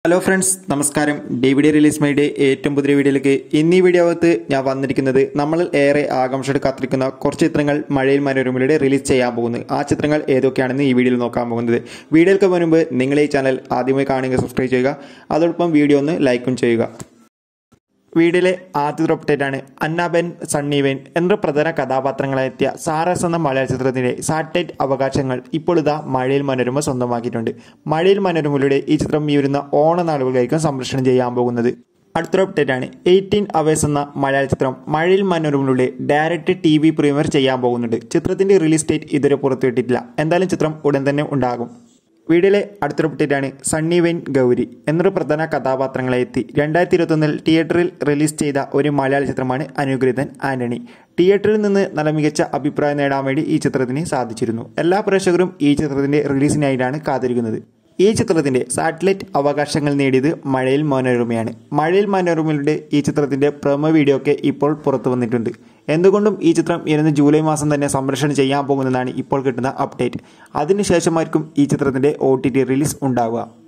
Hello friends, നമസ്കാരം. DVD release മൈയുടെ ഏറ്റവും പുതിയ വീഡിയോയിലേക്ക് ഇന്നീ വീഡിയോ അകത്ത് ഞാൻ വന്നിരിക്കുന്നത് നമ്മൾ ഏറെ ആകാംക്ഷയോടെ കാത്തിരിക്കുന്ന കുറച്ച് ചിത്രങ്ങൾ മഴയിൽ മനോരമയിലൂടെ റിലീസ് ചെയ്യാൻ പോകുന്നത്. ആ ചിത്രങ്ങൾ ഏതൊക്കെയാണെന്ന് ഈ വീഡിയോയിൽ നോക്കാൻ പോകുന്നത്. വീഡിയോയ്ക്ക് മുൻപ് നിങ്ങൾ ഈ ചാനൽ ആദ്യമായി കാണുക, സബ്സ്ക്രൈബ് ചെയ്യുക. അതോടൊപ്പം വീഡിയോ ഒന്ന് ലൈക്കും ചെയ്യുക. വീഡിയോയിലെ ആദ്യത്തെ അപ്ഡേറ്റാണ് അന്നാബെൻ, സണ്ണിവെൻ എന്ന പ്രധാന കഥാപാത്രങ്ങളെത്തിയ സാറസ് എന്ന മലയാള ചിത്രത്തിൻ്റെ സാറ്റലൈറ്റ് അവകാശങ്ങൾ ഇപ്പോൾ ഇതാ മഴയിൽ മനോരമ സ്വന്തമാക്കിയിട്ടുണ്ട്. മഴയിൽ മനോരമയിലൂടെ ഈ ചിത്രം ഈ വരുന്ന ഓണനാളുകളിലായിരിക്കും സംപ്രേഷണം ചെയ്യാൻ പോകുന്നത്. അടുത്തൊരു അപ്ഡേറ്റാണ് 18 അവേഴ്സ് എന്ന മലയാള ചിത്രം മഴയിൽ മനോരമയിലൂടെ ഡയറക്റ്റ് TV പ്രീമിയർ ചെയ്യാൻ പോകുന്നുണ്ട്. ചിത്രത്തിൻ്റെ റിലീസ് ഡേറ്റ് ഇതുവരെ പുറത്തുവിട്ടിട്ടില്ല. എന്തായാലും ചിത്രം ഉടൻ തന്നെ ഉണ്ടാകും. വീഡിയോയിലെ അടുത്തൊരു അപ്ഡേറ്റാണ് സണ്ണിവെൻ, ഗൗരി എന്നൊരു പ്രധാന കഥാപാത്രങ്ങളെ എത്തി 2021 തിയേറ്ററിൽ റിലീസ് ചെയ്ത ഒരു മലയാള ചിത്രമാണ് അനുഗ്രഹീതൻ ആന്റണി. തിയേറ്ററിൽ നിന്ന് നല്ല മികച്ച അഭിപ്രായം നേടാൻ വേണ്ടി ഈ ചിത്രത്തിന് സാധിച്ചിരുന്നു. എല്ലാ പ്രേക്ഷകരും ഈ ചിത്രത്തിൻ്റെ റിലീസിനായിട്ടാണ് കാത്തിരിക്കുന്നത്. ഈ ചിത്രത്തിൻ്റെ സാറ്റലൈറ്റ് അവകാശങ്ങൾ നേടിയത് മഴയിൽ മനോരമയാണ്. മഴയിൽ മനോരമയുടെ ഈ ചിത്രത്തിൻ്റെ പ്രൊമോ വീഡിയോ ഒക്കെ ഇപ്പോൾ പുറത്തു വന്നിട്ടുണ്ട്. എന്തുകൊണ്ടും ഈ ചിത്രം വരുന്ന ജൂലൈ മാസം തന്നെ സംപ്രേഷണം ചെയ്യാൻ പോകുന്നതാണ് ഇപ്പോൾ കിട്ടുന്ന അപ്ഡേറ്റ്. അതിനുശേഷമായിരിക്കും ഈ ചിത്രത്തിൻ്റെ OTT റിലീസ് ഉണ്ടാവുക.